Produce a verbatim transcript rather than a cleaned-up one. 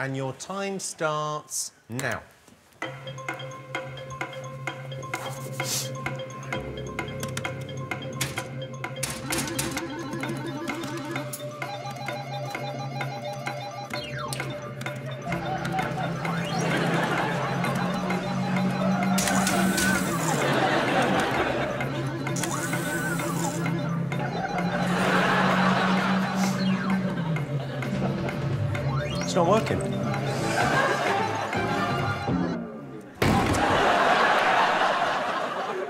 and your time starts now. It's not working.